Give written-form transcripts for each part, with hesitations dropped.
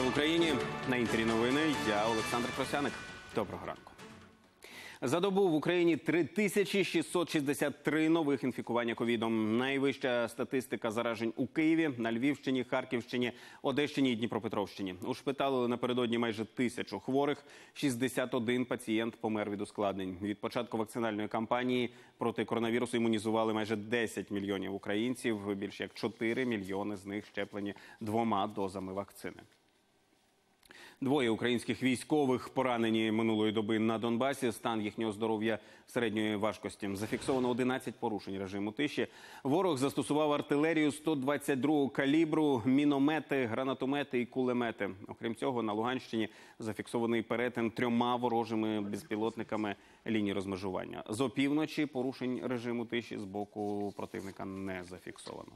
в Україні. На Інтері новини. Я Олександр Просяник. Доброго ранку. За добу в Україні 3663 нових інфікування ковідом. Найвища статистика заражень у Києві, на Львівщині, Харківщині, Одещині і Дніпропетровщині. Ушпиталили напередодні майже 1000 хворих. 61 пацієнт помер від ускладнень. Від початку вакцинальної кампанії проти коронавірусу імунізували майже 10 мільйонів українців. Більше як 4 мільйони з них щеплені 2 дозами вакцини. 2 українських військових поранені минулої доби на Донбасі. Стан їхнього здоров'я середньої важкості. Зафіксовано 11 порушень режиму тиші. Ворог застосував артилерію 122-го калібру, міномети, гранатомети і кулемети. Окрім цього, на Луганщині зафіксований перетин 3 ворожими безпілотниками лінії розмежування. З опівночі порушень режиму тиші з боку противника не зафіксовано.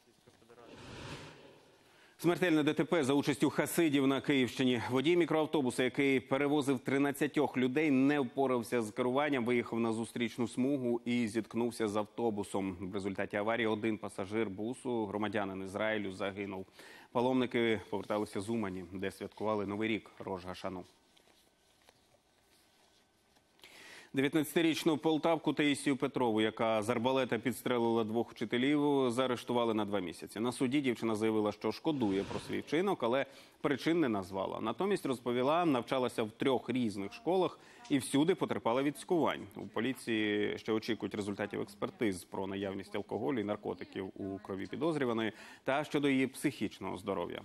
Смертельне ДТП за участю хасидів на Київщині. Водій мікроавтобуса, який перевозив 13 людей, не впорався з керуванням, виїхав на зустрічну смугу і зіткнувся з автобусом. В результаті аварії 1 пасажир бусу, громадянин Ізраїлю, загинув. Паломники поверталися з Умані, де святкували Новий рік Рош га-Шану. 19-річну полтавку Таїсію Петрову, яка з арбалета підстрелила 2 вчителів, заарештували на 2 місяці. На суді дівчина заявила, що шкодує про свій вчинок, але причин не назвала. Натомість розповіла, навчалася в 3 різних школах і всюди потерпала від цькувань. У поліції ще очікують результатів експертиз про наявність алкоголю і наркотиків у крові підозрюваної та щодо її психічного здоров'я.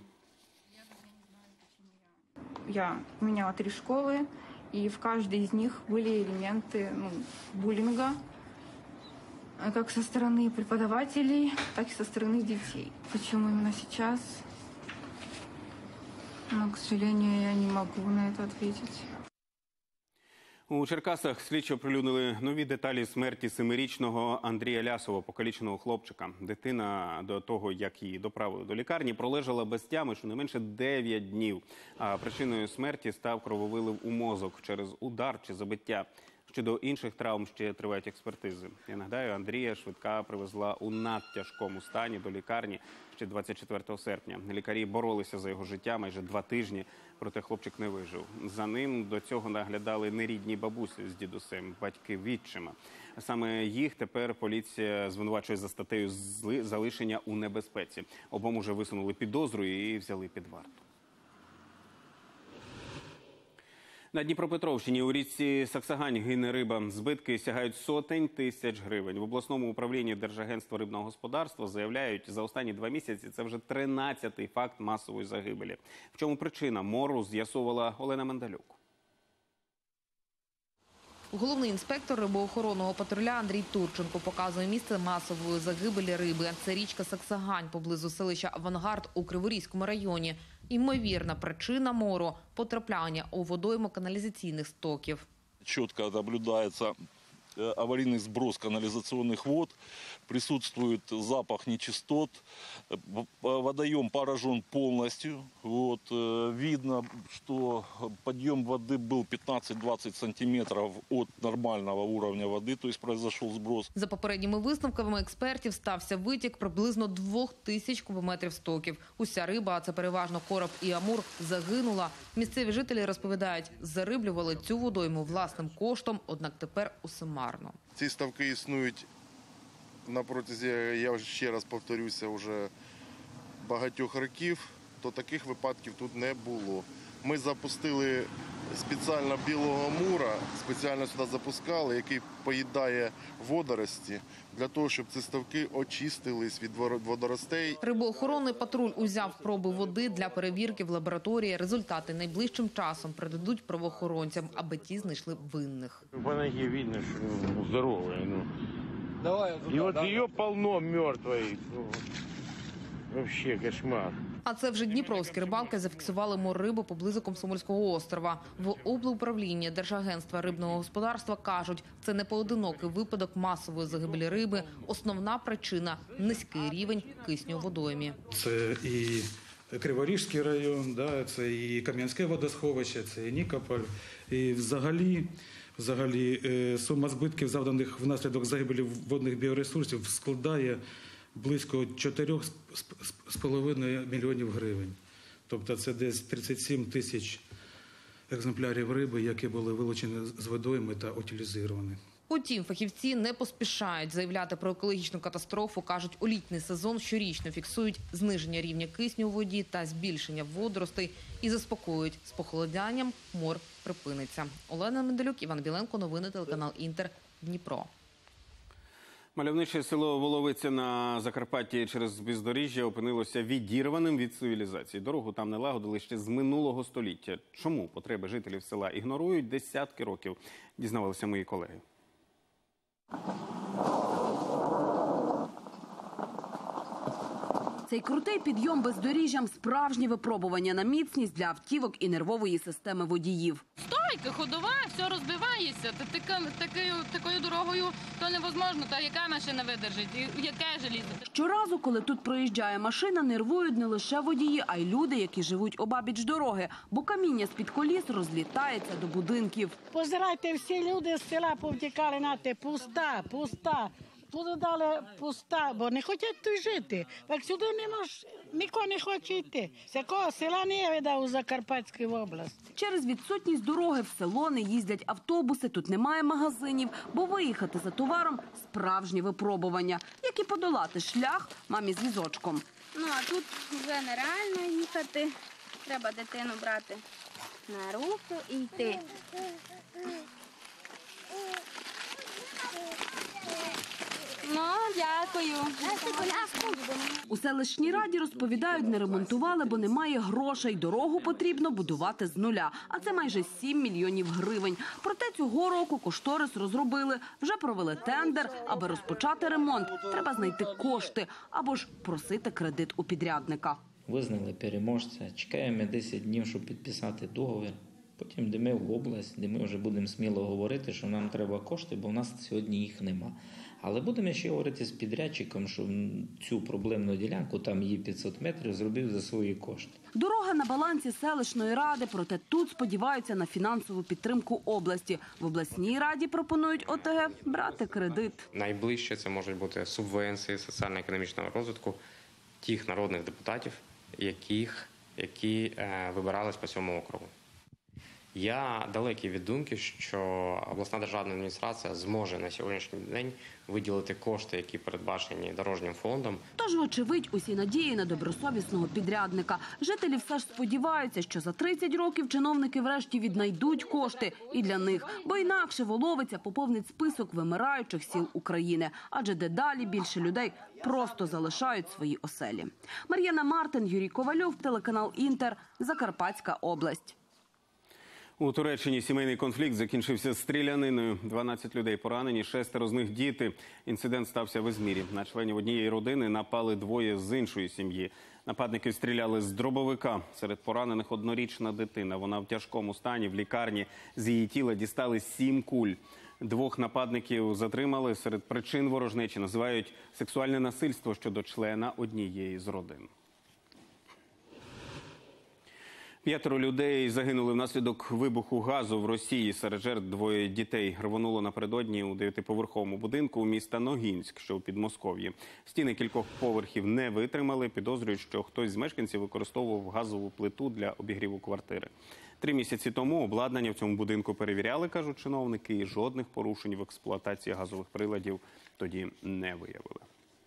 Я міняла 3 школи. И в каждой из них были элементы буллинга, как со стороны преподавателей, так и со стороны детей. Почему именно сейчас? Но, к сожалению, я не могу на это ответить. У Черкасах слідчі оприлюднили нові деталі смерті 7-річного Андрія Лясова, покаліченого хлопчика. Дитина до того, як її доправили до лікарні, пролежала без тями щонайменше 9 днів. А причиною смерті став крововилив у мозок через удар чи забиття. Щодо інших травм ще тривають експертизи. Я нагадаю, Андрія швидка привезла у надтяжкому стані до лікарні ще 24 серпня. Лікарі боролися за його життя майже 2 тижні, проте хлопчик не вижив. За ним до цього наглядали нерідні бабусі з дідусем, батьки відчима. Саме їх тепер поліція звинувачує за статтею залишення у небезпеці. Обом уже висунули підозру і взяли під варту. На Дніпропетровщині у річці Саксагань гине риба. Збитки сягають сотень тисяч гривень. В обласному управлінні Держагентства рибного господарства заявляють, за останні 2 місяці це вже 13-й факт масової загибелі. В чому причина мору, з'ясовувала Олена Мендалюк. Головний інспектор рибоохоронного патруля Андрій Турченко показує місце масової загибелі риби. Це річка Саксагань поблизу селища Авангард у Криворізькому районі. Ймовірна причина мору – потрапляння у водойму каналізаційних стоків. Чітко наблюдається аварийный сброс канализационных вод, присутствует запах нечистот, водоем поражен полностью. Видно, что подъем воды был 15-20 сантиметров от нормального уровня воды, то есть произошел сброс. За попередніми висновками експертів, стався витік приблизно 2000 кубометрів стоків. Уся риба, а це переважно короб і амур, загинула. Місцеві жителі розповідають, зариблювали цю водойму власним коштом, однак тепер усе марно. Ці ставки існують на протязі, я ще раз повторюся, вже багатьох років, то таких випадків тут не було. Ми запустили спеціально білого амура, спеціально сюди запускали, який поїдає водорості, для того, щоб ці ставки очистились від водоростей. Рибоохоронний патруль узяв проби води для перевірки в лабораторії. Результати найближчим часом передадуть правоохоронцям, аби ті знайшли винних. По ноге видно, что здоровая. И вот ее полно мертвой. Вообще кошмар. А це вже дніпровські рибалки зафіксували моррибу поблизу Комсомольського острова. В облуправлінні Держагентства рибного господарства кажуть, це не поодинокий випадок масової загибелі риби. Основна причина – низький рівень кисню у водоймі. Це і Криворізький район, це і Кам'янське водосховище, це і Нікополь. І взагалі сума збитків, завданих внаслідок загибелі водних біоресурсів, складає близько 4,5 мільйонів гривень. Тобто це десь 37 тисяч екземплярів риби, які були вилучені з водойми та утилізовані. Утім, фахівці не поспішають заявляти про екологічну катастрофу. Кажуть, у літній сезон щорічно фіксують зниження рівня кисню у воді та збільшення водоростей і заспокоюють, з похолоданням мор припиниться. Олена Менделюк, Іван Біленко, новини телеканал Інтер, Дніпро. Мальовниче село Воловиця на Закарпатті через бездоріжжя опинилося відірваним від цивілізації. Дорогу там налагодили ще з минулого століття. Чому потреби жителів села ігнорують десятки років, дізнавалися мої колеги. Цей крутий підйом бездоріжжям – справжнє випробування на міцність для автівок і нервової системи водіїв. Стойка, ходова, все розбивається. Такою дорогою то невозможно. Та яка машина видержить? Яке желізо? Щоразу, коли тут проїжджає машина, нервують не лише водії, а й люди, які живуть обабіч дороги. Бо каміння з-під коліс розлітається до будинків. Позирайте, всі люди з села повтікали, нате, пуста. Тут дали пуста, бо не хочуть тут жити. Так сюди ніхто не хоче йти. З якого села не видав у Закарпатській області. Через відсутність дороги в село не їздять автобуси, тут немає магазинів, бо виїхати за товаром – справжнє випробування. Як і подолати шлях мамі з візочком. Ну, а тут вже нереально їхати. Треба дитину брати на руки і йти. Ну, дякую. У селищній раді розповідають, не ремонтували, бо немає грошей. Дорогу потрібно будувати з нуля. А це майже 7 мільйонів гривень. Проте цього року кошторис розробили. Вже провели тендер. Аби розпочати ремонт, треба знайти кошти або ж просити кредит у підрядника. Визнали переможця. Чекаємо 10 днів, щоб підписати договір. Потім йдемо в область, де ми вже будемо сміло говорити, що нам треба кошти, бо в нас сьогодні їх нема. Але будемо ще говорити з підрядчиком, що цю проблемну ділянку, там її 500 метрів, зробив за свої кошти. Дорога на балансі селищної ради, проте тут сподіваються на фінансову підтримку області. В обласній раді пропонують ОТГ брати кредит. Найближче це можуть бути субвенції соціально-економічного розвитку тих народних депутатів, які вибирались по цьому округу. Я далекий від думки, що обласна державна адміністрація зможе на сьогоднішній день виділити кошти, які передбачені дорожнім фондом. Тож, вочевидь, усі надії на добросовісного підрядника. Жителі все ж сподіваються, що за 30 років чиновники врешті віднайдуть кошти і для них. Бо інакше Воловиця поповнить список вимираючих сіл України. Адже дедалі більше людей просто залишають свої оселі. Мар'яна Мартин, Юрій Ковальов, телеканал Інтер, Закарпатська область. У Туреччині сімейний конфлікт закінчився стріляниною. 12 людей поранені, 6 з них діти. Інцидент стався в Ізмірі. На членів однієї родини напали двоє з іншої сім'ї. Нападники стріляли з дробовика. Серед поранених однорічна дитина. Вона в тяжкому стані, в лікарні. З її тіла дістали 7 куль. 2 нападників затримали. Серед причин ворожнечі називають сексуальне насильство щодо члена однієї з родин. 5 людей загинули внаслідок вибуху газу в Росії. Серед жертв 2 дітей. Рвонуло напередодні у 9-поверховому будинку міста Ногінськ, що у Підмосков'ї. Стіни кількох поверхів не витримали. Підозрюють, що хтось з мешканців використовував газову плиту для обігріву квартири. 3 місяці тому обладнання в цьому будинку перевіряли, кажуть чиновники, і жодних порушень в експлуатації газових приладів тоді не виявили.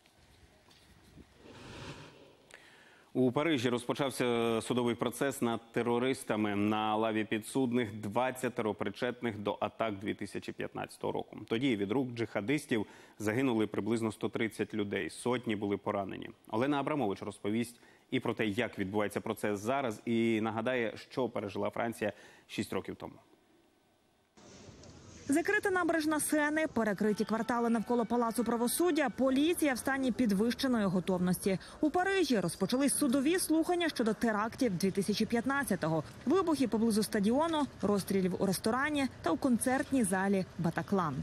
У Парижі розпочався судовий процес над терористами. На лаві підсудних 20 причетних до атак 2015 року. Тоді від рук джихадистів загинули приблизно 130 людей, сотні були поранені. Олена Абрамович розповість і про те, як відбувається процес зараз, і нагадає, що пережила Франція 6 років тому. Закрита набережна Сени, перекриті квартали навколо Палацу правосуддя, поліція в стані підвищеної готовності. У Парижі розпочались судові слухання щодо терактів 2015-го. Вибухи поблизу стадіону, розстрілів у ресторані та у концертній залі «Батаклан».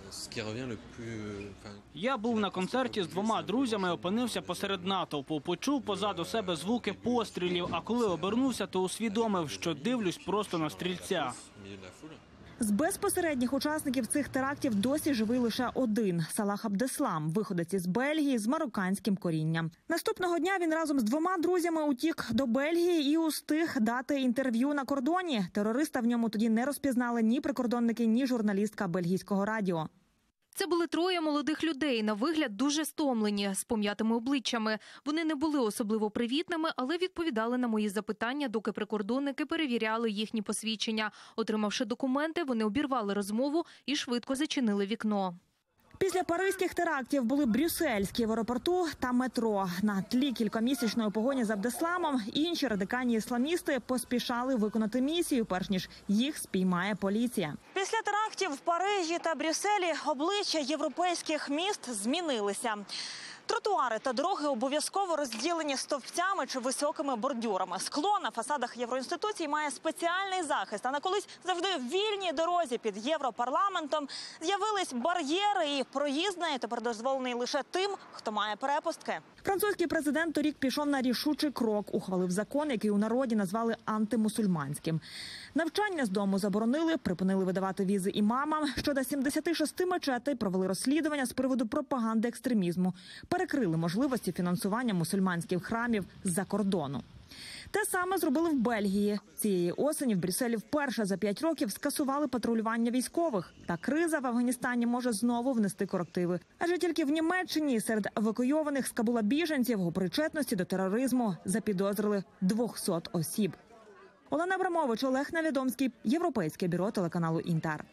Я був на концерті з 2 друзями, опинився посеред натовпу. Почув позаду себе звуки пострілів, а коли обернувся, то усвідомив, що дивлюсь просто на стрільця. З безпосередніх учасників цих терактів досі живий лише один – Салах Абдеслам, виходець із Бельгії з марокканським корінням. Наступного дня він разом з 2 друзями утік до Бельгії і устиг дати інтерв'ю на кордоні. Терориста в ньому тоді не розпізнали ні прикордонники, ні журналістка бельгійського радіо. Це були 3 молодих людей, на вигляд дуже стомлені, з пом'ятими обличчями. Вони не були особливо привітними, але відповідали на мої запитання, доки прикордонники перевіряли їхні посвідчення. Отримавши документи, вони обірвали розмову і швидко зачинили вікно. Після паризьких терактів були брюссельські в аеропорту та метро. На тлі кількомісячної погоні за Абдесламом інші радикальні ісламісти поспішали виконати місію, перш ніж їх спіймає поліція. Після терактів в Парижі та Брюсселі обличчя європейських міст змінилися. Тротуари та дороги обов'язково розділені стовпцями чи високими бордюрами. Скло на фасадах євроінституцій має спеціальний захист. А на колись завжди вільній дорозі під Європарламентом з'явились бар'єри, і проїзд нею тепер дозволений лише тим, хто має перепустки. Французький президент торік пішов на рішучий крок. Ухвалив закон, який у народі назвали антимусульманським. Навчання з дому заборонили, припинили видавати візи імамам. Щодо 76 мечетей провели розслідування з приводу пропаганди екстремізму. Перекрили можливості фінансування мусульманських храмів з-за кордону. Те саме зробили в Бельгії. Цієї осені в Брюсселі вперше за 5 років скасували патрулювання військових. Та криза в Афганістані може знову внести корективи. Адже тільки в Німеччині серед евакуйованих з Кабула біженців у причетності до тероризму запідозрили 200 осіб. Олена Абрамович, Олег Невідомський, Європейське бюро телеканалу «Інтер».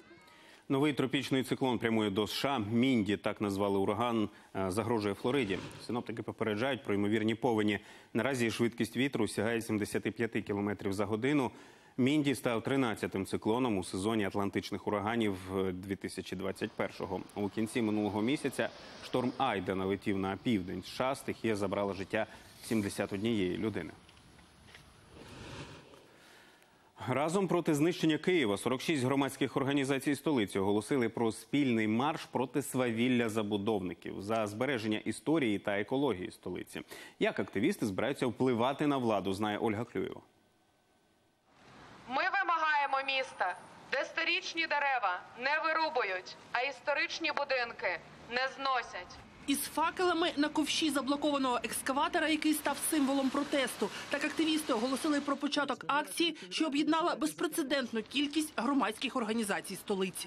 Новий тропічний циклон прямує до США. Мінді, так назвали ураган, загрожує Флориді. Синоптики попереджають про ймовірні повені. Наразі швидкість вітру сягає 75 км за годину. Мінді став 13-тим циклоном у сезоні атлантичних ураганів 2021-го. У кінці минулого місяця шторм Айда налетів на південь США. Стихія забрала життя 71 людини. Разом проти знищення Києва 46 громадських організацій столиці оголосили про спільний марш проти свавілля забудовників за збереження історії та екології столиці. Як активісти збираються впливати на владу, знає Ольга Клюєва. Ми вимагаємо міста, де сторічні дерева не вирубують, а історичні будинки не зносять. Із факелами на ковші заблокованого екскаватора, який став символом протесту. Так активісти оголосили про початок акції, що об'єднала безпрецедентну кількість громадських організацій столиці.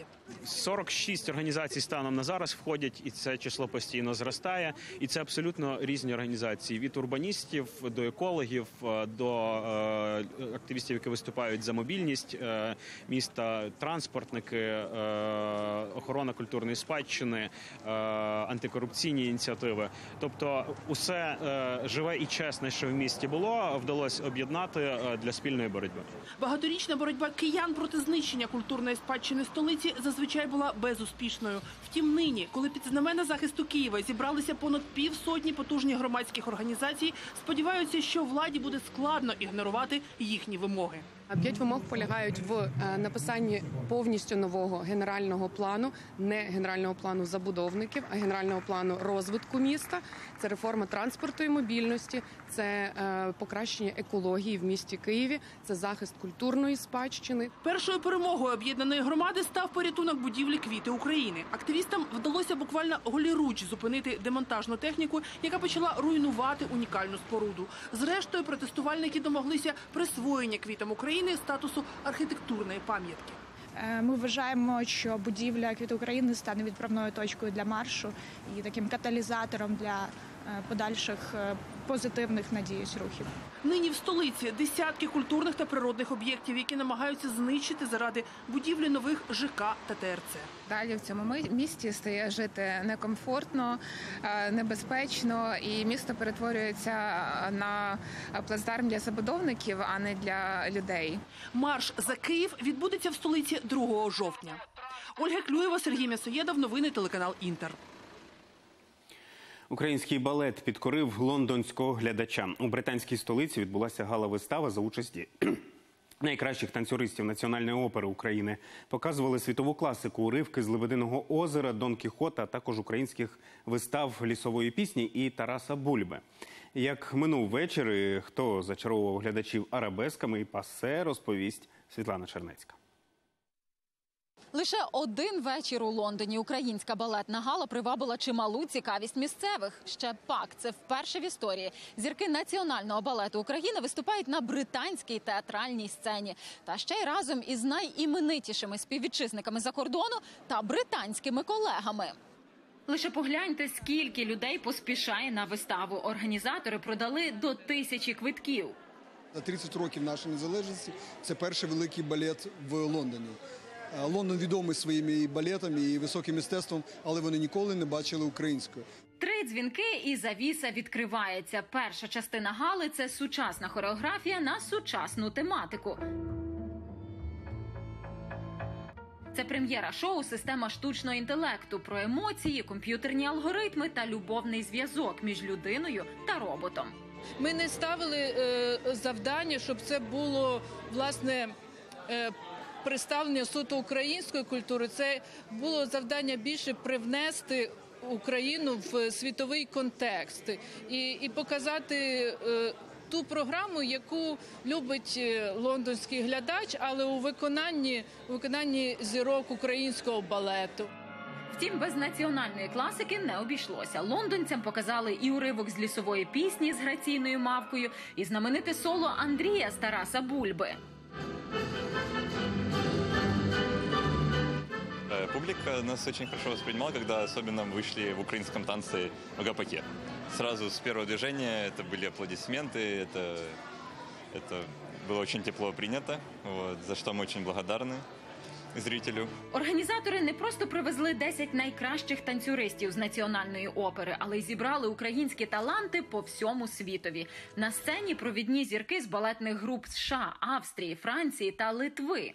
46 організацій станом на зараз входять, і це число постійно зростає. І це абсолютно різні організації. Від урбаністів до екологів, до активістів, які виступають за мобільність міста, транспортники, охорона культурної спадщини, антикорупційні ініціативи. Тобто усе живе і чесне, що в місті було, вдалося об'єднати для спільної боротьби. Багаторічна боротьба киян проти знищення культурної спадщини столиці зазвичай була безуспішною. Втім, нині, коли під знамена захисту Києва зібралися понад півсотні потужних громадських організацій, сподіваються, що владі буде складно ігнорувати їхні вимоги. 5 вимог полягають в написанні повністю нового генерального плану, не генерального плану забудовників, а генерального плану розвитку міста. Це реформа транспорту і мобільності, це покращення екології в місті Києві, це захист культурної спадщини. Першою перемогою об'єднаної громади став порятунок будівлі «Квіти України». Активістам вдалося буквально голіруч зупинити демонтажну техніку, яка почала руйнувати унікальну споруду. Зрештою, протестувальники домоглися присвоєння «Квітам України» статусу архітектурної пам'ятки. Ми вважаємо, що будівля «Квіти України» стане відправною точкою для маршу і таким каталізатором для подальших позитивних, надіюсь, рухів. Нині в столиці десятки культурних та природних об'єктів, які намагаються знищити заради будівлі нових ЖК та ТРЦ. Далі в цьому місті стає жити некомфортно, небезпечно, і місто перетворюється на плацдарм для забудовників, а не для людей. Марш за Київ відбудеться в столиці 2 жовтня. Ольга Клюєва, Сергій М'ясоєдов, новини телеканал «Інтер». Український балет підкорив лондонського глядача. У британській столиці відбулася гала-вистава за участі найкращих танцюристів Національної опери України. Показували світову класику, уривки з «Лебединого озера», «Дон Кіхота», а також українських вистав «Лісової пісні» і Тараса Бульби. Як минув вечір і хто зачаровував глядачів арабесками і пасе, розповість Світлана Чернецька. Лише один вечір у Лондоні українська балетна гала привабила чималу цікавість місцевих. Ще пак, це вперше в історії. Зірки Національного балету України виступають на британській театральній сцені. Та ще й разом із найіменитішими співвітчизниками за кордону та британськими колегами. Лише погляньте, скільки людей поспішає на виставу. Організатори продали до 1000 квитків. За 30 років нашої незалежності це перший великий балет в Лондоні. Лондон відомий своїми балетами і високим мистецтвом, але вони ніколи не бачили української. 3 дзвінки і завіса відкривається. Перша частина гали – це сучасна хореографія на сучасну тематику. Це прем'єра шоу «Система штучного інтелекту» про емоції, комп'ютерні алгоритми та любовний зв'язок між людиною та роботом. Ми не ставили завдання, щоб це було, власне, представлення суто української культури. Це було завдання більше привнести Україну в світовий контекст і показати ту програму, яку любить лондонський глядач, але у виконанні зірок українського балету. Втім, без національної класики не обійшлося. Лондонцям показали і уривок з лісової пісні з граційною мавкою, і знамените соло Андрія з Тараса Бульби. Публика нас очень хорошо воспринимала, когда особенно вышли в украинском танце в гапаке. Сразу с первого движения это были аплодисменты, это было очень тепло принято, вот, за что мы очень благодарны зрителю. Організатори не просто привезли 10 найкращих танцюристів з Національної опери, але й зібрали українські таланти по всьому світові. На сцені провідні зірки з балетних груп США, Австрії, Франції та Литви.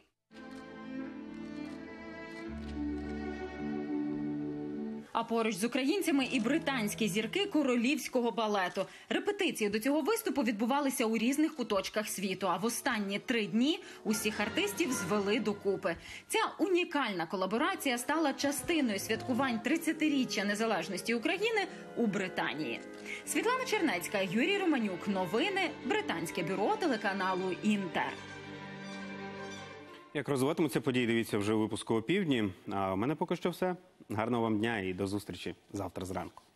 А поруч з українцями і британські зірки королівського балету. Репетиції до цього виступу відбувалися у різних куточках світу, а в останні 3 дні усіх артистів звели докупи. Ця унікальна колаборація стала частиною святкувань 30-річчя незалежності України у Британії. Світлана Чернецька, Юрій Романюк. Новини. Британське бюро телеканалу «Інтер». Як розвиватимуться події, дивіться вже у випуску «Опівдні». А у мене поки що все. Гарного вам дня і до зустрічі завтра зранку.